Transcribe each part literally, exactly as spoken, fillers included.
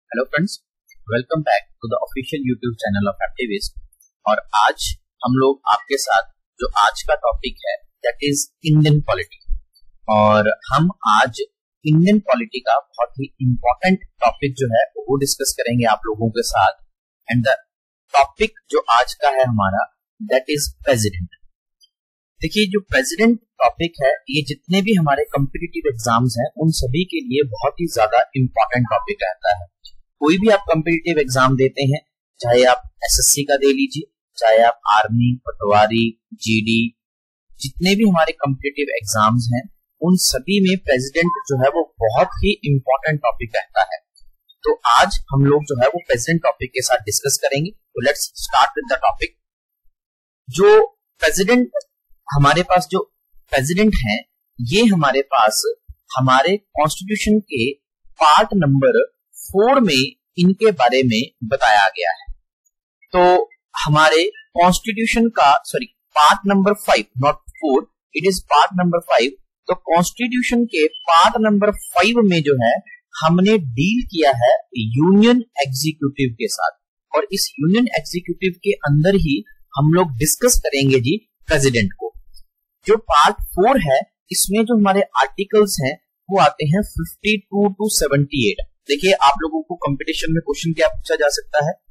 Hello friends, welcome back to the official YouTube channel of activist. और आज हम लोग आपके साथ जो आज का टॉपिक है दैट इज इंडियन पॉलिटी, और हम आज इंडियन पॉलिटी का बहुत ही इंपॉर्टेंट टॉपिक जो है वो डिस्कस करेंगे आप लोगों के साथ। एंड द टॉपिक जो आज का है हमारा दैट इज प्रेसिडेंट। देखिए, जो प्रेसिडेंट टॉपिक है ये जितने भी हमारे कॉम्पिटिटिव एग्जाम्स हैं उन सभी के लिए बहुत ही ज्यादा इंपॉर्टेंट टॉपिक रहता है। कोई भी आप कॉम्पिटिटिव एग्जाम देते हैं, चाहे आप एसएससी का दे लीजिए, चाहे आप आर्मी, पटवारी, जीडी, जितने भी हमारे कॉम्पिटिटिव एग्जाम्स हैं उन सभी में प्रेसिडेंट जो है वो बहुत ही इंपॉर्टेंट टॉपिक रहता है। तो आज हम लोग जो है वो प्रेसिडेंट टॉपिक के साथ डिस्कस करेंगे। तो let's start with the topic. जो प्रेसिडेंट हमारे पास जो प्रेसिडेंट हैं ये हमारे पास हमारे कॉन्स्टिट्यूशन के पार्ट नंबर फोर में इनके बारे में बताया गया है। तो हमारे कॉन्स्टिट्यूशन का sorry part number five, not four, it is part number five. तो कॉन्स्टिट्यूशन के पार्ट नंबर फाइव में जो है हमने डील किया है यूनियन एग्जीक्यूटिव के साथ, और इस यूनियन एग्जीक्यूटिव के अंदर ही हम लोग डिस्कस करेंगे जी प्रेसिडेंट को। जो पार्ट फोर है इसमें जो हमारे आर्टिकल्स हैं वो आते हैं fifty two to seventy eight. देखिए, आप लोगों को कंपटीशन में क्वेश्चन क्या पूछा जा सकता है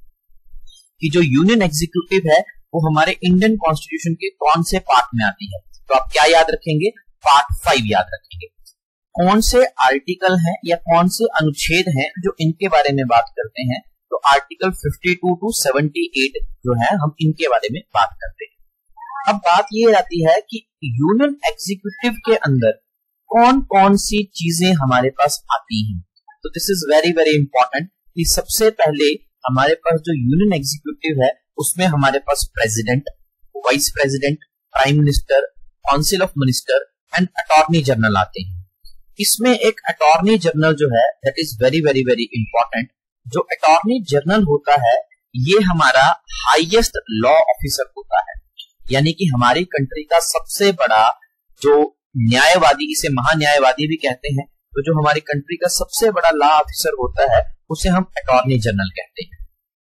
कि जो यूनियन एग्जीक्यूटिव है वो हमारे इंडियन कॉन्स्टिट्यूशन के कौन से पार्ट में आती है। तो आप क्या याद रखेंगे? पार्ट फाइव याद रखेंगे। कौन से आर्टिकल हैं या कौन से अनुच्छेद हैं जो इनके बारे में बात करते हैं। तो article fifty two to seventy eight जो है हम इनके बारे में बात करते हैं। अब बात ये आती है कि यूनियन एग्जीक्यूटिव के अंदर कौन कौन सी चीजें हमारे पास आती हैं। तो this is very very important कि सबसे पहले हमारे पास जो यूनियन एग्जीक्यूटिव है उसमें हमारे पास president, vice president, prime minister, council of minister and attorney general आते हैं। इसमें एक अटॉर्नी जनरल जो है that is very very very important. जो अटॉर्नी जनरल होता है ये हमारा हाईएस्ट लॉ ऑफिसर होता है, यानी कि हमारी कंट्री का सबसे बड़ा जो न्यायवादी, इसे महान्यायवादी भी कहते हैं, तो जो हमारी कंट्री का सबसे बड़ा लॉ ऑफिसर होता है उसे हम अटॉर्नी जनरल कहते हैं।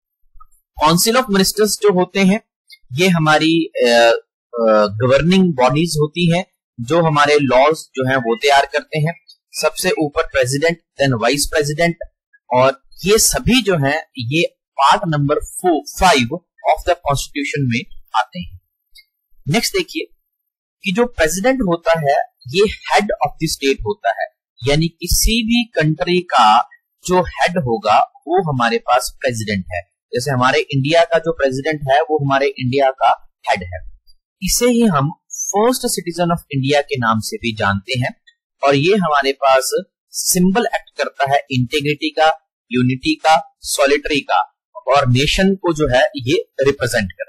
काउंसिल ऑफ मिनिस्टर्स जो होते हैं ये हमारी गवर्निंग बॉडीज होती हैं जो हमारे लॉज जो हैं वो तैयार करते हैं। सबसे ऊपर प्रेसिडेंट, देन वाइस प्रेसिडेंट, और ये सभी जो हैं ये part number four five of the constitution में आते हैं। नेक्स्ट देखिए कि जो प्रेसिडेंट होता है ये हेड ऑफ द स्टेट होता है, यानी किसी भी कंट्री का जो हेड होगा वो हमारे पास प्रेसिडेंट है। जैसे हमारे इंडिया का जो प्रेसिडेंट है वो हमारे इंडिया का हेड है। इसे ही हम फर्स्ट सिटीजन ऑफ इंडिया के नाम से भी जानते हैं, और ये हमारे पास सिंबल एक्ट करता है इंटीग्रिटी का, यूनिटी का, सॉलिटरी का, और नेशन को जो है ये रिप्रेजेंट करता है।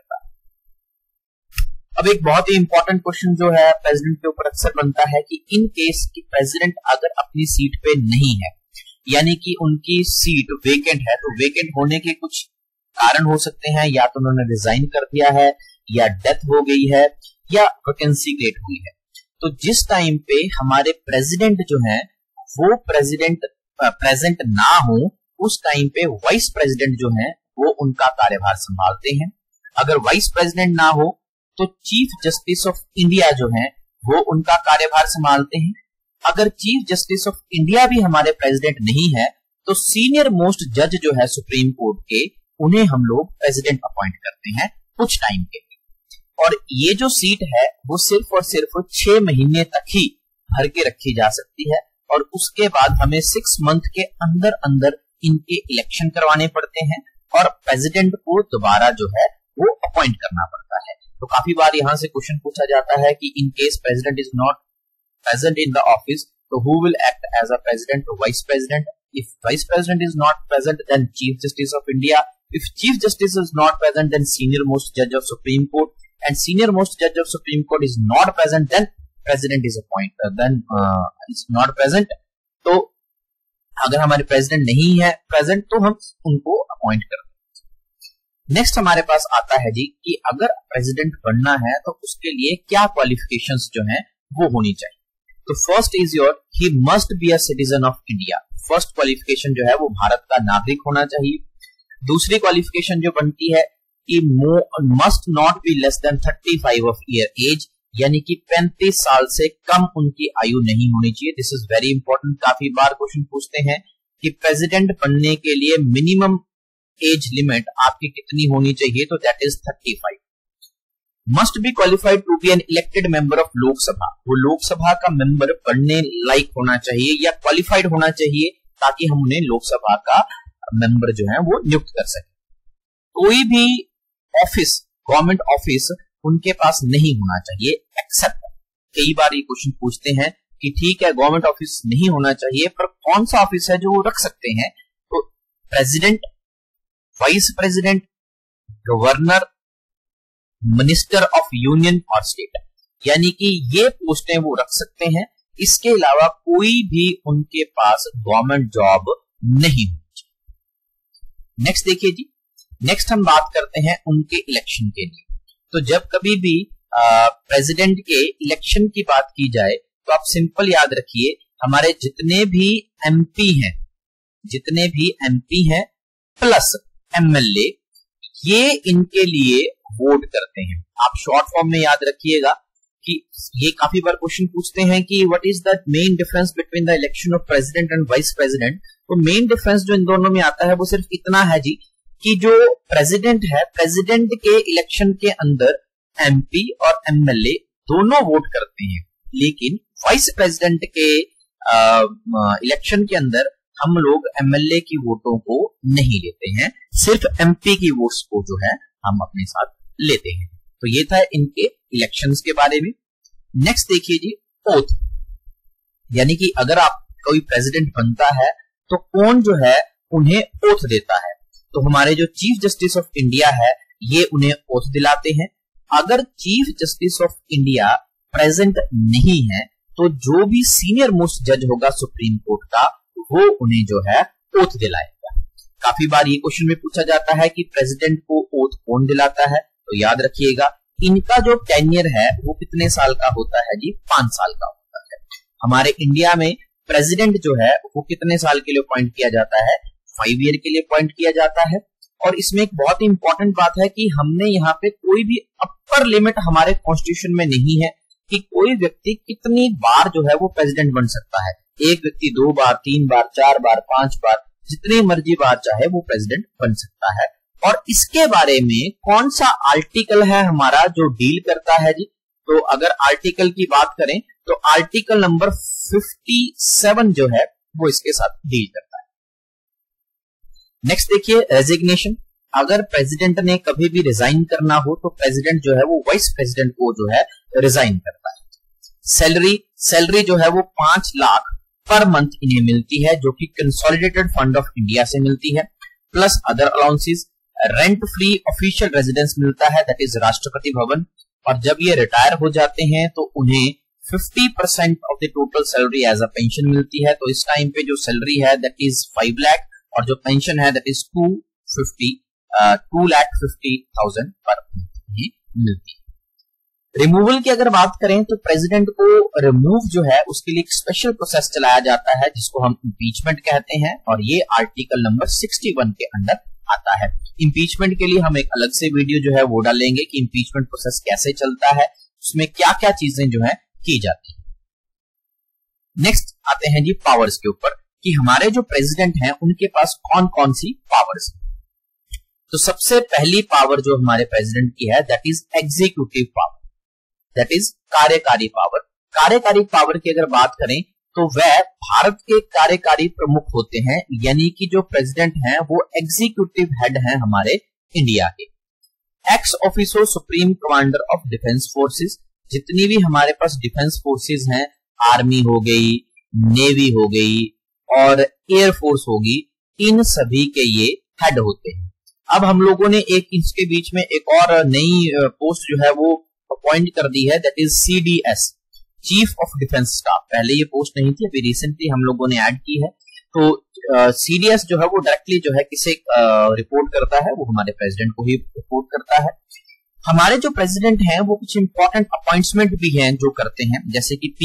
अब एक बहुत ही इंपॉर्टेंट क्वेश्चन जो है प्रेसिडेंट के ऊपर अक्सर बनता है कि इन केस की प्रेसिडेंट अगर अपनी सीट पे नहीं है, यानी कि उनकी सीट वेकेंट है, तो वेकेंट होने के कुछ कारण हो सकते हैं, या तो उन्होंने रिजाइन कर दिया है, या डेथ हो गई है, या वैकेंसी क्रिएट हुई है। तो जिस टाइम पे हमारे प्रेसिडेंट जो है वो प्रेसिडेंट प्रेजेंट ना हो उस टाइम पे वाइस प्रेसिडेंट जो है वो उनका कार्यभार संभालते हैं। अगर वाइस प्रेसिडेंट ना हो तो चीफ जस्टिस ऑफ इंडिया जो है वो उनका कार्यभार संभालते हैं। अगर चीफ जस्टिस ऑफ इंडिया भी हमारे प्रेसिडेंट नहीं है तो सीनियर मोस्ट जज जो है सुप्रीम कोर्ट के, उन्हें हम लोग प्रेसिडेंट अपॉइंट करते हैं कुछ टाइम के लिए। और ये जो सीट है वो सिर्फ और सिर्फ छह महीने तक ही भर के रखी जा सकती है, और उसके बाद हमें सिक्स मंथ के अंदर अंदर इनके इलेक्शन करवाने पड़ते हैं, और प्रेसिडेंट को दोबारा जो है वो अपॉइंट करना पड़ता है। तो काफी बार यहां से क्वेश्चन पूछा जाता है कि in case president is not present in the office, तो who will act as a president? तो vice president. If vice president is not present then chief justice of India. If chief justice is not present then senior most जज of supreme court, and senior most जज of supreme court is not present then president is appoint then is not present. तो अगर हमारे president नहीं है present तो हम उनको अपॉइंट करते हैं। नेक्स्ट हमारे पास आता है जी कि अगर प्रेसिडेंट बनना है तो उसके लिए क्या क्वालिफिकेशंस जो हैं वो होनी चाहिए। तो first is your he must be a citizen of India. First qualification जो है वो भारत का नागरिक होना चाहिए। दूसरी क्वालिफिकेशन जो बनती है कि must not be less than thirty five of year age, यानी कि पैंतीस साल से कम उनकी आयु नहीं होनी चाहिए। This is very important. काफी बार क्वेश्चन पूछते हैं कि प्रेसिडेंट बनने के लिए मिनिमम एज लिमिट आपकी कितनी होनी चाहिए, तो that is thirty five. Must be qualified to be an elected member of Lok Sabha, वो लोकसभा का मेंबर बनने लायक होना चाहिए या क्वालिफाइड होना चाहिए ताकि हम उन्हें लोकसभा का मेंबर जो है वो नियुक्त कर सके। कोई भी ऑफिस, गवर्नमेंट ऑफिस उनके पास नहीं होना चाहिए एक्सेप्ट, कई बार ये क्वेश्चन पूछते हैं कि ठीक है गवर्नमेंट ऑफिस नहीं होना चाहिए पर कौन सा ऑफिस है जो वो रख सकते हैं, तो president, vice president, governor, minister of union और स्टेट, यानी कि ये पोस्टें वो रख सकते हैं। इसके अलावा कोई भी उनके पास गवर्नमेंट जॉब नहीं होनी चाहिए। नेक्स्ट देखिए जी, नेक्स्ट हम बात करते हैं उनके इलेक्शन के लिए। तो जब कभी भी प्रेसिडेंट के इलेक्शन की बात की जाए तो आप सिंपल याद रखिए, हमारे जितने भी एमपी हैं, जितने भी एमपी हैं प्लस एमएलए, ये इनके लिए वोट करते हैं। आप शॉर्ट फॉर्म में याद रखिएगा कि ये काफी बार क्वेश्चन पूछते हैं कि what is the main difference between the election of president and vice president. तो मेन डिफरेंस जो इन दोनों में आता है वो सिर्फ इतना है जी कि जो प्रेसिडेंट है, प्रेसिडेंट के इलेक्शन के अंदर एमपी और एमएलए दोनों वोट करते हैं, लेकिन वाइस प्रेसिडेंट के इलेक्शन के अंदर हम लोग एमएलए की वोटों को नहीं लेते हैं, सिर्फ एमपी की वोट्स को जो है हम अपने साथ लेते हैं। तो ये था इनके इलेक्शंस के बारे में। नेक्स्ट देखिए जी, ओथ, यानी कि अगर आप कोई प्रेसिडेंट बनता है तो कौन जो है उन्हें ओथ देता है, तो हमारे जो चीफ जस्टिस ऑफ इंडिया है ये उन्हें ओथ दिलाते हैं। अगर chief justice of India present नहीं है तो जो भी सीनियर मोस्ट जज होगा सुप्रीम कोर्ट का वो उन्हें जो है ओथ दिलाएगा। काफी बार ये क्वेश्चन में पूछा जाता है कि प्रेसिडेंट को ओथ कौन दिलाता है, तो याद रखिएगा इनका जो टेन्योर है वो कितने साल का होता है जी, पांच साल का होता है। हमारे इंडिया में प्रेसिडेंट जो है वो कितने साल के लिए अपॉइंट किया जाता है, फाइव ईयर के लिए अपॉइंट किया जाता है। और इसमें एक बहुत ही इंपॉर्टेंट बात है कि हमने यहाँ पे कोई भी अपर लिमिट हमारे कॉन्स्टिट्यूशन में नहीं है कि कोई व्यक्ति कितनी बार जो है वो प्रेसिडेंट बन सकता है। एक व्यक्ति दो बार, तीन बार, चार बार, पांच बार, जितनी मर्जी बार चाहे वो प्रेसिडेंट बन सकता है। और इसके बारे में कौन सा आर्टिकल है हमारा जो डील करता है जी, तो अगर आर्टिकल की बात करें तो आर्टिकल नंबर फिफ्टी सेवन जो है वो इसके साथ डील करता है। नेक्स्ट देखिए, रेजिग्नेशन। अगर प्रेसिडेंट ने कभी भी रिजाइन करना हो तो प्रेसिडेंट जो है वो वाइस प्रेसिडेंट को जो है रिजाइन करता है। सैलरी सैलरी जो है वो पांच लाख पर मंथ इन्हें मिलती है जो कि कंसोलिडेटेड फंड ऑफ इंडिया से मिलती है, plus other allowances. Rent free official residence मिलता है, दैट इज राष्ट्रपति भवन। और जब ये रिटायर हो जाते हैं तो उन्हें fifty percent of the total salary as a pension मिलती है। तो इस टाइम पे जो सैलरी है दैट इज फाइव लाख और जो पेंशन है that is two fifty two lakh fifty thousand पर ही मिलती है। रिमूवल की अगर बात करें तो प्रेसिडेंट को रिमूव जो है उसके लिए एक स्पेशल प्रोसेस चलाया जाता है जिसको हम इम्पीचमेंट कहते हैं, और ये आर्टिकल नंबर सिक्सटी वन के अंदर आता है। इम्पीचमेंट के लिए हम एक अलग से वीडियो जो है वो डालेंगे कि इम्पीचमेंट प्रोसेस कैसे चलता है, उसमें क्या क्या चीजें जो है की जाती है। नेक्स्ट आते हैं जी पावर्स के ऊपर कि हमारे जो प्रेसिडेंट हैं उनके पास कौन कौन सी पावर्स है। तो सबसे पहली पावर जो हमारे प्रेसिडेंट की है that is executive power, that is कार्यकारी पावर। कार्यकारी पावर की अगर बात करें तो वह भारत के कार्यकारी प्रमुख होते हैं, यानी कि जो प्रेसिडेंट हैं वो एग्जीक्यूटिव हेड हैं हमारे इंडिया के। Ex officio supreme commander of defence forces, जितनी भी हमारे पास डिफेंस फोर्सेस हैं, आर्मी हो गई, नेवी हो गई और एयरफोर्स होगी, इन सभी के ये हेड होते हैं। अब हम लोगों ने एक इसके बीच में एक और नई पोस्ट जो है वो अपॉइंट कर दी है, that is CDS, chief of defence staff. पहले ये पोस्ट नहीं थी, अभी रिसेंटली हम लोगों ने ऐड की है। तो सीडीएस जो है वो डायरेक्टली जो है किसे रिपोर्ट करता है, वो हमारे प्रेसिडेंट को ही रिपोर्ट करता है। हमारे जो प्रेसिडेंट हैं वो कुछ इंपॉर्टेंट अपॉइंटमेंट भी हैं जो करते हैं, जैसे कि पीएम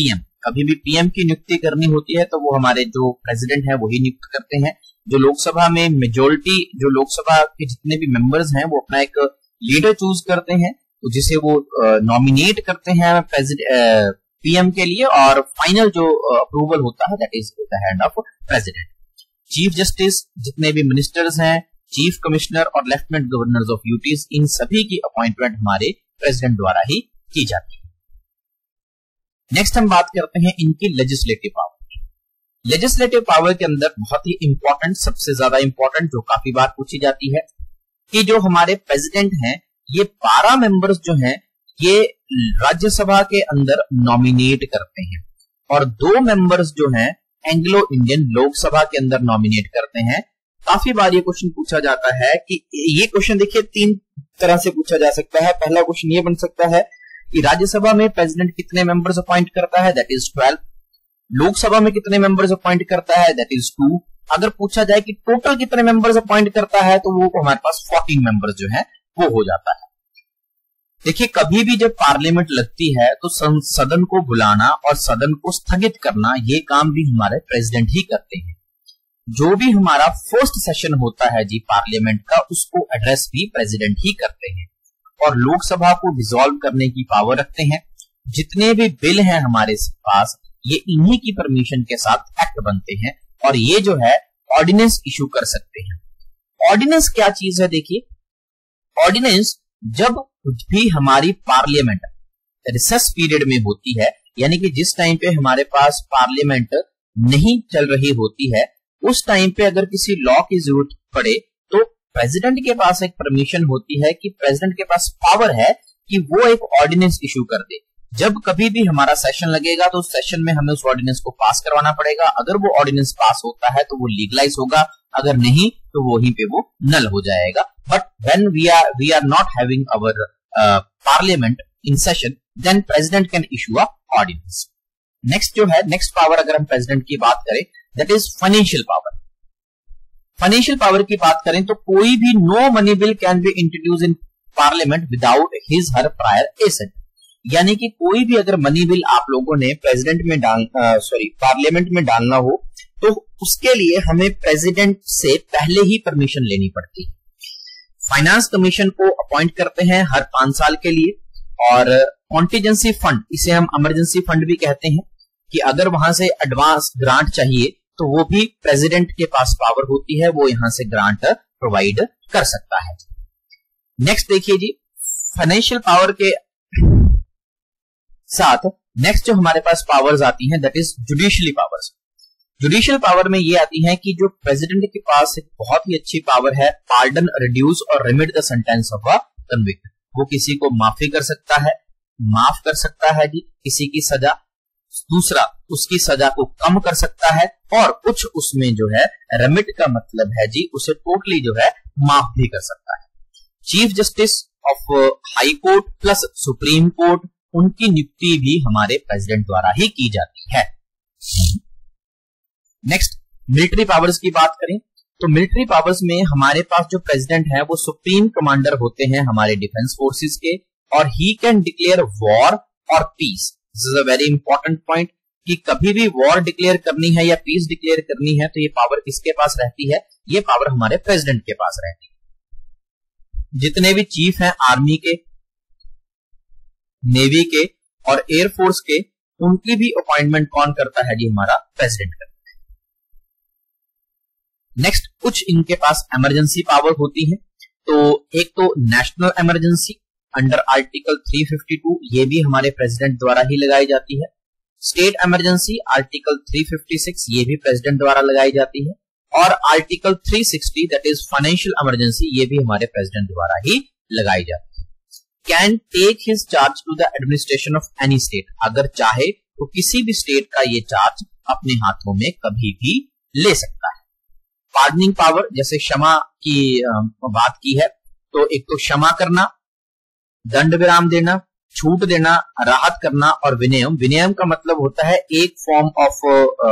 कभी भी पीएम की नियुक्ति करनी होती है तो वो हमारे जो प्रेसिडेंट है वही नियुक्त करते हैं। जो लोकसभा में मेजोरिटी, जो लोकसभा के जितने भी मेंबर्स हैं वो अपना एक लीडर चूज करते हैं जिसे वो नॉमिनेट uh, करते हैं प्रेसिडेंट पीएम के लिए, और फाइनल जो अप्रूवल uh, होता है that is the hand of president. Chief justice, जितने भी मिनिस्टर्स हैं, चीफ कमिश्नर और लेफ्टिनेंट गवर्नर्स ऑफ यूटीज, इन सभी की अपॉइंटमेंट हमारे प्रेसिडेंट द्वारा ही की जाती है। नेक्स्ट हम बात करते हैं इनकी लेजिस्लेटिव पावर। लेजिस्लेटिव पावर के अंदर बहुत ही इंपॉर्टेंट, सबसे ज्यादा इंपॉर्टेंट जो काफी बार पूछी जाती है कि जो हमारे प्रेसिडेंट हैं ये बारह मेंबर्स जो हैं ये राज्यसभा के अंदर नॉमिनेट करते हैं, और दो मेंबर्स जो हैं एंग्लो इंडियन लोकसभा के अंदर नॉमिनेट करते हैं। काफी बार ये क्वेश्चन पूछा जाता है कि ये क्वेश्चन देखिए तीन तरह से पूछा जा सकता है। पहला क्वेश्चन ये बन सकता है कि राज्यसभा में प्रेसिडेंट कितने मेंबर्स अपॉइंट करता है, दैट इज ट्वेल्व। लोकसभा में कितने मेंबर्स अपॉइंट करता है, दैट इज टू। अगर पूछा जाए कि टोटल कितने मेंबर्स अपॉइंट करता है तो वो हमारे पास फोर्टीन मेंबर्स जो है वो हो जाता है। देखिए कभी भी जब पार्लियामेंट लगती है तो सदन को बुलाना और सदन को स्थगित करना ये काम भी हमारे प्रेसिडेंट ही करते हैं। जो भी हमारा फर्स्ट सेशन होता है जी पार्लियामेंट का, उसको एड्रेस भी प्रेसिडेंट ही करते हैं, और लोकसभा को डिसॉल्व करने की पावर रखते हैं। जितने भी बिल हैं हमारे पास ये इन्हीं की परमिशन के साथ एक्ट बनते हैं, और ये जो है ऑर्डिनेंस इशू कर सकते हैं। ऑर्डिनेंस क्या चीज है, देखिए ऑर्डिनेंस जब भी हमारी पार्लियामेंट रिसेस पीरियड में होती है, यानी कि जिस टाइम पे हमारे पास पार्लियामेंट नहीं चल रही होती है, उस टाइम पे अगर किसी लॉ की जरूरत पड़े तो प्रेसिडेंट के पास एक परमिशन होती है कि प्रेसिडेंट के पास पावर है कि वो एक ऑर्डिनेंस इशू कर दे। जब कभी भी हमारा सेशन लगेगा तो उस सेशन में हमें उस ऑर्डिनेंस को पास करवाना पड़ेगा। अगर वो ऑर्डिनेंस पास होता है तो वो लीगलाइज होगा, अगर नहीं तो वहीं पे वो नल हो जाएगा। But when we are we are not having our parliament in session, then president can issue a ordinance. Next जो है, नेक्स्ट पावर अगर हम प्रेसिडेंट की बात करें that is financial power. Financial power की बात करें तो कोई भी no money bill can be introduce in parliament without his her prior assent. यानी कि कोई भी अगर मनी बिल आप लोगों ने प्रेसिडेंट में डाल सॉरी पार्लियामेंट में डालना हो तो उसके लिए हमें प्रेसिडेंट से पहले ही परमिशन लेनी पड़ती है। फाइनेंस कमीशन को अपॉइंट करते हैं हर पांच साल के लिए, और कॉन्टीजेंसी फंड, इसे हम इमरजेंसी फंड भी कहते हैं, कि अगर वहां से एडवांस ग्रांट चाहिए तो वो भी प्रेसिडेंट के पास पावर होती है, वो यहां से ग्रांट प्रोवाइड कर सकता है। नेक्स्ट देखिए जी, फाइनेंशियल पावर के साथ नेक्स्ट जो हमारे पास पावर्स आती हैं that is judicially powers. Judicial power में ये आती है कि जो प्रेसिडेंट के पास एक बहुत ही अच्छी पावर है, पार्डन, रिड्यूस और remit the sentence of a convict. वो किसी को माफी कर सकता है, माफ कर सकता है जी किसी की सजा, दूसरा उसकी सजा को कम कर सकता है, और कुछ उसमें जो है रिमिट का मतलब है जी उसे टोटली जो है माफ भी कर सकता है। Chief justice of high court plus supreme court, उनकी नियुक्ति भी हमारे प्रेसिडेंट द्वारा ही की जाती है। नेक्स्ट मिलिट्री पावर्स की बात करें तो मिलिट्री पावर्स में हमारे पास जो प्रेसिडेंट है वो सुप्रीम कमांडर होते हैं हमारे डिफेंस फोर्सेस के, और ही कैन डिक्लेयर वॉर और peace. This is a very important point कि कभी भी वॉर डिक्लेयर करनी है या पीस डिक्लेयर करनी है तो ये पावर किसके पास रहती है, ये पावर हमारे प्रेसिडेंट के पास रहती है। जितने भी चीफ हैं आर्मी के, नेवी के और एयरफोर्स के, उनकी भी अपॉइंटमेंट कौन करता है जी, हमारा प्रेसिडेंट करता है। नेक्स्ट कुछ इनके पास इमरजेंसी पावर होती है, तो एक तो नेशनल इमरजेंसी अंडर आर्टिकल तीन सौ बावन, ये भी हमारे प्रेसिडेंट द्वारा ही लगाई जाती है। स्टेट इमरजेंसी आर्टिकल तीन सौ छप्पन, ये भी प्रेसिडेंट द्वारा लगाई जाती है, और आर्टिकल तीन सौ साठ दैट इज फाइनेंशियल इमरजेंसी, ये भी हमारे प्रेसिडेंट द्वारा ही लगाई जाती है। Can take his charge to the administration of any state, अगर चाहे तो किसी भी स्टेट का ये चार्ज अपने हाथों में कभी भी ले सकता है। पार्डनिंग पावर, जैसे क्षमा की बात की है, तो एक तो क्षमा करना, दंड विराम देना, छूट देना, राहत करना, और विनयम। विनयम का मतलब होता है एक फॉर्म ऑफ,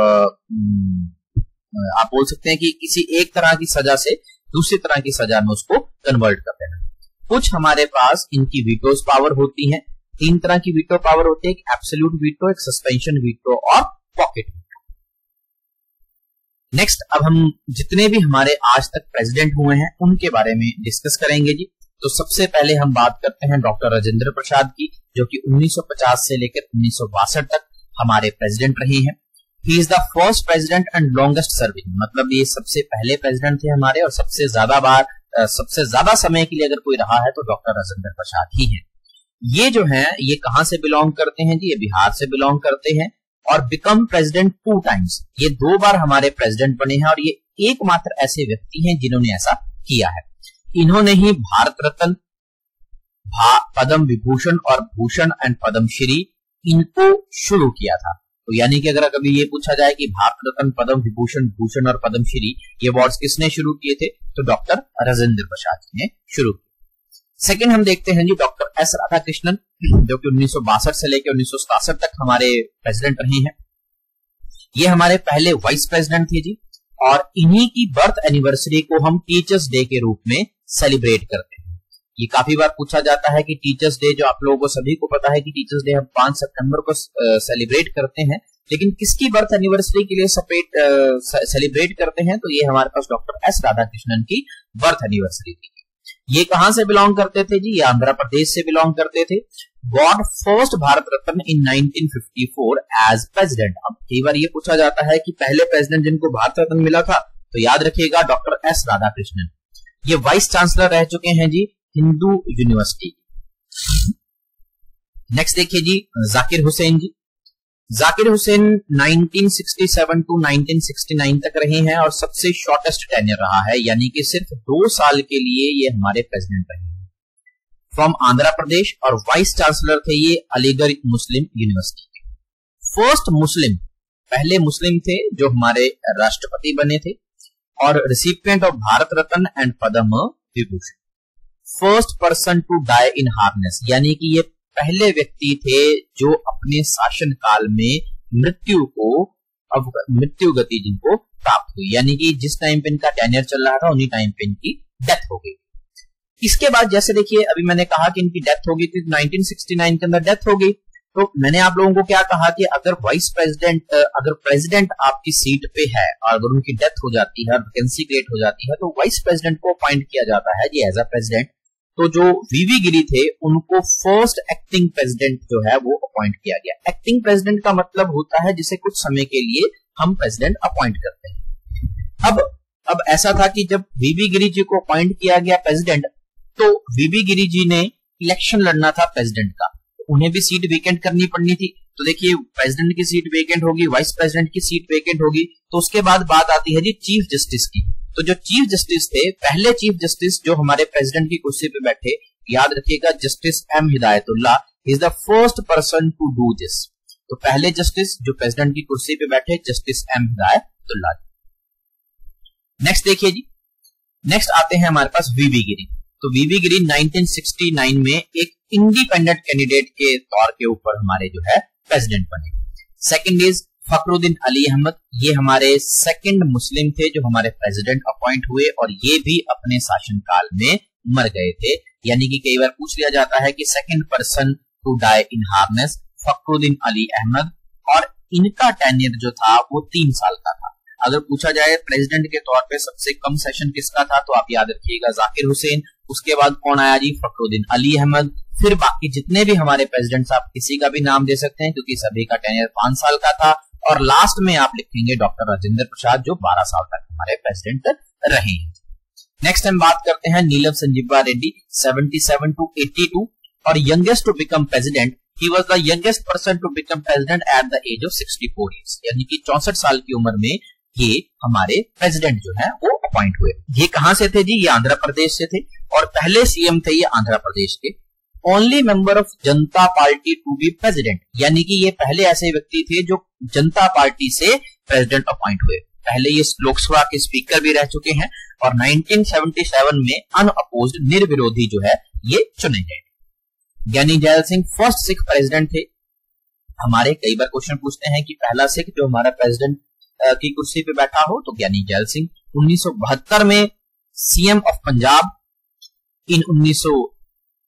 आप बोल सकते हैं कि किसी एक तरह की सजा से दूसरी तरह की सजा में उसको कन्वर्ट कर देना। कुछ हमारे पास इनकी वीटोस पावर होती हैं, तीन तरह की वीटो पावर होती है, एक एब्सोल्यूट वीटो, एक सस्पेंशन वीटो और पॉकेट वीटो। नेक्स्ट अब हम जितने भी हमारे आज तक प्रेसिडेंट हुए हैं उनके बारे में डिस्कस करेंगे जी। तो सबसे पहले हम बात करते हैं डॉक्टर राजेंद्र प्रसाद की, जो कि उन्नीस सौ पचास से लेकर उन्नीस सौ बासठ तक हमारे प्रेसिडेंट रहे हैं। He is the first president and longest serving, मतलब ये सबसे पहले प्रेसिडेंट थे हमारे और सबसे ज्यादा बार सबसे ज्यादा समय के लिए अगर कोई रहा है तो डॉक्टर राजेंद्र प्रसाद ही है। ये जो है ये कहां से बिलोंग करते हैं जी, ये बिहार से बिलोंग करते हैं और बिकम प्रेसिडेंट टू टाइम्स, ये दो बार हमारे प्रेसिडेंट बने हैं और ये एकमात्र ऐसे व्यक्ति हैं जिन्होंने ऐसा किया है। इन्होंने ही भारत रत्न, पद्म विभूषण और भूषण एंड पद्मश्री इनको शुरू किया था। तो यानी कि अगर कभी ये पूछा जाए कि भारत रत्न, पद्म विभूषण, भूषण और पद्मश्री ये अवार्ड्स किसने शुरू किए थे, तो डॉक्टर राजेंद्र प्रसाद जी ने शुरू किया। सेकंड हम देखते हैं जी डॉक्टर एस राधाकृष्णन, जो कि उन्नीस सौ बासठ से लेकर उन्नीस सौ सतासठ तक हमारे प्रेसिडेंट रहे हैं। ये हमारे पहले वाइस प्रेसिडेंट थे जी और इन्हीं की बर्थ एनिवर्सरी को हम टीचर्स डे के रूप में सेलिब्रेट करते हैं। ये काफी बार पूछा जाता है कि टीचर्स डे, जो आप लोगों को सभी को पता है कि टीचर्स डे हम पांच सितंबर को सेलिब्रेट करते हैं, लेकिन किसकी बर्थ एनिवर्सरी के लिए सेपरेट सेलिब्रेट करते हैं, तो ये हमारे पास डॉक्टर एस राधाकृष्णन की बर्थ एनिवर्सरी थी। ये कहां से बिलोंग करते थे जी, ये आंध्र प्रदेश से बिलोंग करते थे। Got first Bharat Ratna in nineteen fifty four as president. अब कई बार ये पूछा जाता है कि पहले प्रेसिडेंट जिनको भारत रत्न मिला था, तो याद रखिएगा डॉक्टर एस राधाकृष्णन। ये वाइस चांसलर रह चुके हैं जी हिंदू यूनिवर्सिटी। नेक्स्ट देखिए जी Zakir Hussain ji. Zakir Hussain nineteen sixty seven to nineteen sixty nine तक रहे हैं और सबसे शॉर्टेस्ट टेन्योर रहा है, यानी कि सिर्फ दो साल के लिए ये हमारे प्रेसिडेंट रहे हैं। फ्रॉम आंध्र प्रदेश और वाइस चांसलर थे ये अलीगढ़ मुस्लिम यूनिवर्सिटी के। फर्स्ट मुस्लिम, पहले मुस्लिम थे जो हमारे राष्ट्रपति बने थे और recipient of Bharat Ratna and Padma Vibhushan. First person to die in harness, यानी कि ये पहले व्यक्ति थे जो अपने शासन काल में मृत्यु को अब मृत्यु गति जिनको प्राप्त हुई, यानी कि जिस टाइम पे इनका टेन्योर चल रहा था उन्हीं टाइम पे इनकी डेथ हो गई। इसके बाद जैसे देखिए अभी मैंने कहा कि इनकी डेथ हो गई थी, नाइनटीन सिक्सटी नाइन के अंदर डेथ हो गई। तो मैंने आप लोगों को क्या कहा कि अगर वाइस प्रेसिडेंट अगर प्रेसिडेंट आपकी सीट पे है और अगर उनकी डेथ हो जाती है और वैकेंसी क्रिएट हो जाती है, तो वाइस प्रेसिडेंट को अपॉइंट किया जाता है जी एज अ प्रेसिडेंट। तो जो वीवी गिरी थे उनको फर्स्ट एक्टिंग प्रेसिडेंट जो है वो अपॉइंट किया गया। एक्टिंग प्रेसिडेंट का मतलब होता है जिसे कुछ समय के लिए हम प्रेसिडेंट अपॉइंट करते हैं। अब अब ऐसा था कि जब वीवी गिरी जी को अपॉइंट किया गया प्रेसिडेंट, तो वीवी गिरी जी ने इलेक्शन लड़ना था प्रेसिडेंट का, उन्हें भी सीट वेकेंट करनी पड़नी थी। तो देखिए प्रेसिडेंट की सीट वेकेंट होगी, वाइस प्रेसिडेंट की सीट वेकेंट होगी, तो उसके बाद बात आती है जी चीफ जस्टिस की। तो जो चीफ जस्टिस थे, पहले चीफ जस्टिस जो हमारे प्रेसिडेंट की कुर्सी पे बैठे, याद रखिएगा justice M Hidayatullah is the first person to do this. तो पहले जस्टिस जो प्रेसिडेंट की कुर्सी पे बैठे जस्टिस एम हिदायतुल्लाह। नेक्स्ट देखिए जी, नेक्स्ट आते हैं हमारे पास वीवी गिरी। तो V V Giri nineteen sixty nine में एक इंडिपेंडेंट कैंडिडेट के तौर के ऊपर हमारे जो है प्रेसिडेंट बने। सेकंड इज फखरुद्दीन अली अहमद, ये हमारे सेकंड मुस्लिम थे जो हमारे प्रेसिडेंट अपॉइंट हुए और ये भी अपने शासनकाल में मर गए थे। यानी कि कई बार पूछ लिया जाता है कि second person to die in harness Fakhruddin Ali Ahmed, और इनका टेन्योर जो था वो तीन साल का था। अगर पूछा जाए प्रेसिडेंट के तौर पे सबसे कम सेशन किसका था, तो आप याद रखिएगा जाकिर हुसैन। उसके बाद कौन आया जी, फखरुद्दीन अली अहमद। फिर बाकी जितने भी हमारे प्रेसिडेंट्स, आप किसी का भी नाम दे सकते हैं क्योंकि सभी का टेन्योर पांच साल का था। और लास्ट में आप लिखेंगे डॉक्टर राजेंद्र प्रसाद जो बारह साल तक हमारे प्रेसिडेंट रहे हैं। नेक्स्ट हम बात करते हैं Neelam Sanjiva Reddy, seventy seven to eighty two, और youngest to become president. He was the youngest person to become president at the age of sixty four years, यानी कि चौसठ साल की उम्र में ये हमारे प्रेसिडेंट जो है वो अपॉइंट हुए। ये कहां से थे जी, ये आंध्र प्रदेश से थे और पहले सीएम थे ये आंध्र प्रदेश के। Only member of Janata party to be president, यानी कि ये पहले ऐसे व्यक्ति थे जो जनता पार्टी से प्रेसिडेंट अपॉइंट हुए। पहले ये लोकसभा के स्पीकर भी रह चुके हैं और नाइनटीन सेवेंटी सेवन में अनअपोज्ड निर्विरोधी जो है ये चुने गए। ज्ञानी जैल सिंह फर्स्ट सिख प्रेसिडेंट थे हमारे। कई बार क्वेश्चन पूछते हैं कि पहला सिख जो हमारा प्रेसिडेंट की कुर्सी पे बैठा हो, तो ज्ञानी जैल सिंह। उन्नीस सौ बहत्तर में सीएम ऑफ पंजाब। इन उन्नीस सौ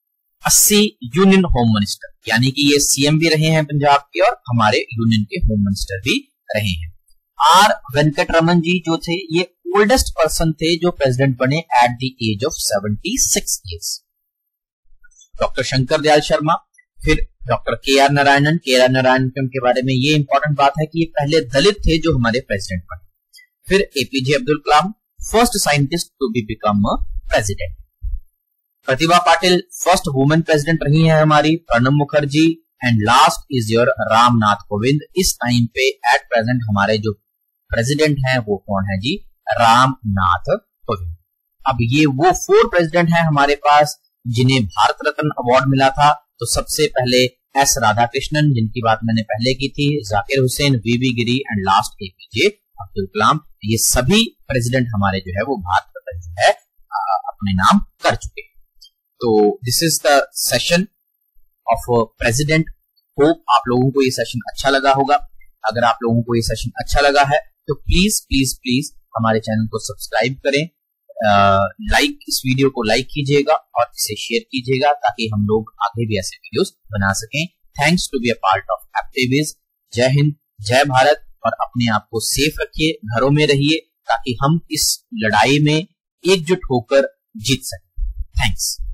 अस्सी यूनियन होम मिनिस्टर, यानी कि ये सीएम भी रहे हैं पंजाब के और हमारे यूनियन के होम मिनिस्टर भी रहे हैं। आर वेंकटरमन जी जो थे ये ओल्डेस्ट पर्सन थे जो प्रेसिडेंट बने at the age of seventy six years. Doctor Shankar Dayal Sharma, फिर डॉक्टर के आर नारायणन। के आर नारायणन के बारे में ये इंपॉर्टेंट बात है कि ये पहले दलित थे जो हमारे प्रेसिडेंट बने। फिर APJ Abdul Kalam, first scientist to be become president. Pratibha Patil first women president रही है हमारी। Pranab Mukherjee and last is your Ramnath Kovind. इस टाइम पे एट प्रेजेंट हमारे जो प्रेसिडेंट हैं वो कौन है जी? रामनाथ कोविंद। अब ये वो फोर प्रेसिडेंट हैं हमारे पास जिन्हें भारत रत्न अवार्ड मिला था। तो सबसे पहले एस राधाकृष्णन जिनकी बात मैंने पहले की थी, Zakir Hussain, V V Giri and last APJ Abdul Kalam. ये सभी प्रेसिडेंट हमारे जो है वो भारत रत्न जो है अपने नाम कर चुके हैं। तो this is the session of president. Hope आप लोगों को ये सेशन अच्छा लगा होगा। अगर आप लोगों को ये सेशन अच्छा लगा है तो प्लीज प्लीज प्लीज हमारे चैनल को सब्सक्राइब करें, लाइक इस वीडियो को लाइक कीजिएगा और इसे शेयर कीजिएगा ताकि हम लोग आगे भी ऐसे वीडियोस बना सकें। Thanks to be a part of एप्टेविज। जय हिंद, जय भारत, और अपने आप को सेफ रखिए, घरों में रहिए ताकि हम इस लड़ाई में एकजुट होकर जीत सकें। थैंक्स।